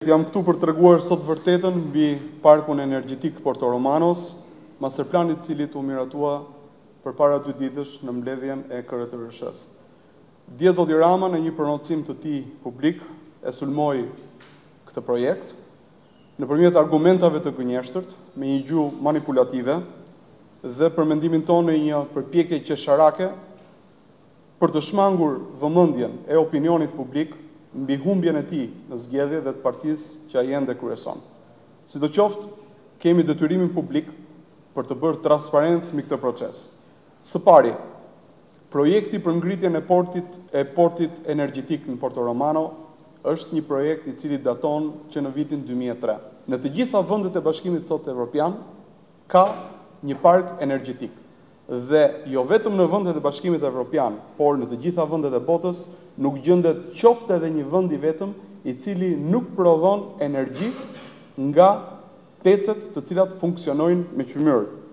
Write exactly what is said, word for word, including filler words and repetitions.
Jam këtu për të treguar sot vërtetën mbi parkun energjetik Porto Romanos, masterplanit i cili u miratua përpara dy ditësh në mbledhjen e K R T R S-s. Dje zoti Rama në një prononcim të tij publik e sulmoi këtë projekt nëpërmjet argumentave të gënjeshtërt, me një gjuhë manipulative dhe për mendimin tonë në një përpjekje qesharake për të shmangur vëmendjen e opinionit publik mbi humbjen e tij në zgjedhje dhe të partisë që ai ende kryeson. Sidoqoftë, kemi detyrimin publik për të bërë transparencë mbi këtë proces. Së pari, projekti për ngritjen e portit e portit energjetik në Porto Romano është një projekt i cili daton që në vitin dy mijë e tre. Në të gjitha vendet e Bashkimit sot evropian ka një park energjetik. Dhe jo vetëm në vendet e Bashkimit Evropian, por në të gjitha vendet e botës, nuk gjendet qoftë edhe një vend i vetëm i cili nuk prodhon energji nga tecet të cilat funksionojnë me qymyr.